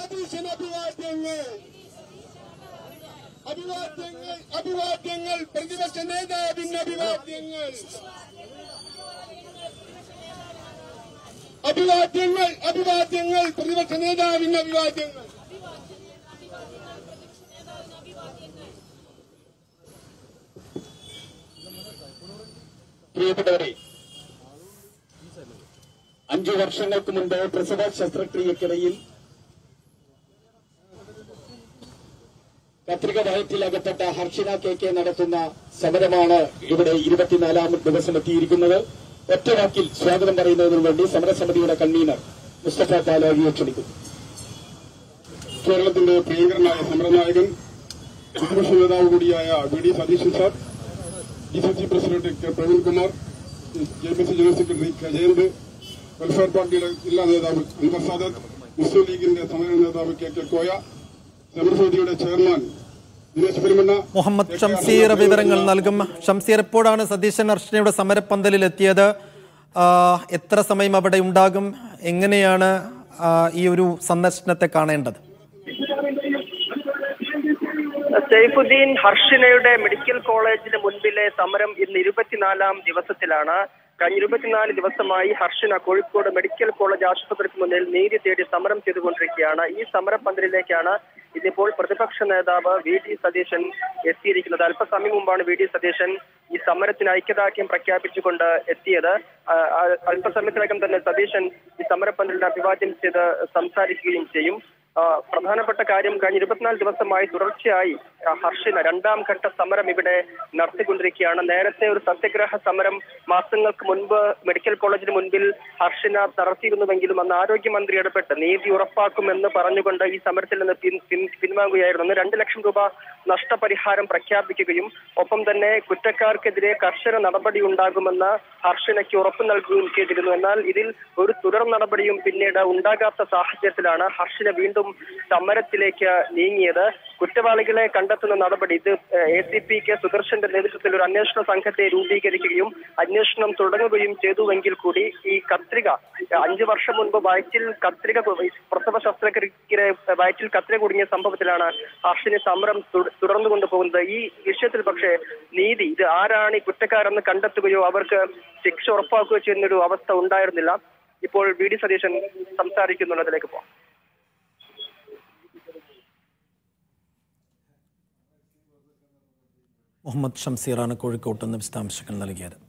സതീശന് അഭിവാദ്യങ്ങൾ. അഭിവാദ്യങ്ങൾ പ്രതിപക്ഷ നേതാവിന് അഭിവാദ്യങ്ങൾ. അഭിവാദ്യങ്ങൾ പ്രതിപക്ഷ നേതാവിന് അഭിവാദ്യങ്ങൾ. പ്രിയപ്പെട്ടവരെ, 5 വർഷങ്ങൾക്ക് മുമ്പ് പ്രസവ ശസ്ത്രക്രിയക്കിടയിൽ കത്രിക വയറ്റിലകപ്പെട്ട ഹർഷിന KK നടത്തുന്ന സമരമാണ് ഇവിടെ 24ാം ദിവസം എത്തിയിരിക്കുന്നത്. ഒറ്റവാക്കിൽ സ്വാഗതം പറയുന്നതിനു വേണ്ടി സമരസമിതിയുടെ കൺവീനർ മുസ്തഫ പാലാരിയെ ക്ഷണിക്കുന്നു. കേരളത്തിന്റെ പ്രിയങ്കരനായ സമരനായകൻ പ്രതിപക്ഷ നേതാവ് കൂടിയായ VD Satheesan sir, DCC president K Praveenkumar, JPC general secretary K Jayanth, welfare പാർട്ടിയുടെ ജില്ലാ നേതാവ് അൻവർ സാദത്ത്, മുസ്ലിം ലീഗിന്റെ സമര നേതാവ് KK കോയ, സമരസമിതിയുടെ ചെയർമാൻ ദിനേശ് പെരുമണ്ണ, മുഹമ്മദ് ഷംസീർ വിവരങ്ങൾ നൽകും. ഷംസീർ, എപ്പോഴാണ് സതീശൻ ഹർഷിനയുടെ സമരപ്പന്തലിൽ എത്തിയത്? എത്ര സമയം അവിടെ ഉണ്ടാകും? എങ്ങനെയാണ് ഈ ഒരു സന്ദർശനത്തെ കാണേണ്ടത്? സൈഫുദ്ദീൻ ഹർഷിനയുടെ മെഡിക്കൽ കോളേജിന് മുൻപിലെ സമരം ഇന്ന് 24ാം ദിവസത്തിലാണ്. കഴിഞ്ഞ 24 ദിവസമായി ഹർഷിന കോഴിക്കോട് മെഡിക്കൽ കോളേജ് ആശുപത്രിക്ക് മുന്നിൽ നീതി തേടി സമരം ചെയ്തുകൊണ്ടിരിക്കുകയാണ്. ഈ സമരപന്തലിലേക്കാണ് ഇതിപ്പോൾ പ്രതിപക്ഷ നേതാവ് VD സതീശൻ എത്തിയിരിക്കുന്നത്. അല്പസമയം മുമ്പാണ് VD സതീശൻ ഈ സമരത്തിന് ഐക്യദാർഢ്യം പ്രഖ്യാപിച്ചുകൊണ്ട് എത്തിയത്. അല്പസമയത്തിനകം തന്നെ സതീശൻ ഈ സമരപന്തലിന് അഭിവാദ്യം ചെയ്ത് സംസാരിക്കുകയും ചെയ്യും. പ്രധാനപ്പെട്ട കാര്യം, കഴിഞ്ഞ 24 ദിവസമായി തുടർച്ചയായി ഹർഷിന 2ാം ഘട്ട സമരം ഇവിടെ നടത്തിക്കൊണ്ടിരിക്കുകയാണ്. നേരത്തെ ഒരു സത്യഗ്രഹ സമരം മാസങ്ങൾക്ക് മുൻപ് മെഡിക്കൽ കോളേജിന് മുൻപിൽ ഹർഷിന നടത്തിയിരുന്നുവെങ്കിലും അന്ന് ആരോഗ്യമന്ത്രി ഇടപെട്ട് നീതി ഉറപ്പാക്കുമെന്ന് പറഞ്ഞുകൊണ്ട് ഈ സമരത്തിൽ നിന്ന് പിൻവാങ്ങുകയായിരുന്നു. അന്ന് 2 ലക്ഷം രൂപ നഷ്ടപരിഹാരം പ്രഖ്യാപിക്കുകയും ഒപ്പം തന്നെ കുറ്റക്കാർക്കെതിരെ കർശന നടപടി ഉണ്ടാകുമെന്ന് ഹർഷിനയ്ക്ക് ഉറപ്പ് നൽകുകയും ചെയ്തിരുന്നു. എന്നാൽ ഇതിൽ ഒരു തുടർ നടപടിയും പിന്നീട് ഉണ്ടാകാത്ത സാഹചര്യത്തിലാണ് ഹർഷിന വീണ്ടും സമരത്തിലേക്ക് നീങ്ങിയത്. കുറ്റവാളികളെ കണ്ടെത്തുന്ന നടപടി, ഇത് ACP K സുദർശന്റെ നേതൃത്വത്തിൽ ഒരു അന്വേഷണ സംഘത്തെ രൂപീകരിക്കുകയും അന്വേഷണം തുടങ്ങുകയും ചെയ്തുവെങ്കിൽ കൂടി ഈ കത്രിക 5 വർഷം മുൻപ് പ്രസവ ശസ്ത്രക്രിയയുടെ വയറ്റിൽ കത്രിക കുടുങ്ങിയ സംഭവത്തിലാണ് ഹർഷിന് സമരം തുടർന്നു കൊണ്ടുപോകുന്നത്. ഈ വിഷയത്തിൽ പക്ഷേ നീതി, ഇത് ആരാണ് ഈ കുറ്റക്കാരെന്ന് കണ്ടെത്തുകയോ അവർക്ക് ശിക്ഷ ഉറപ്പാക്കുകയോ ചെയ്യുന്നൊരു അവസ്ഥ ഉണ്ടായിരുന്നില്ല. ഇപ്പോൾ VD സതീശൻ സംസാരിക്കുന്നുള്ളതിലേക്ക് പോകാം. മുഹമ്മദ് ഷംസീറാണ് കോഴിക്കോട്ട് നിന്ന് വിശദാംശങ്ങൾ നൽകിയത്.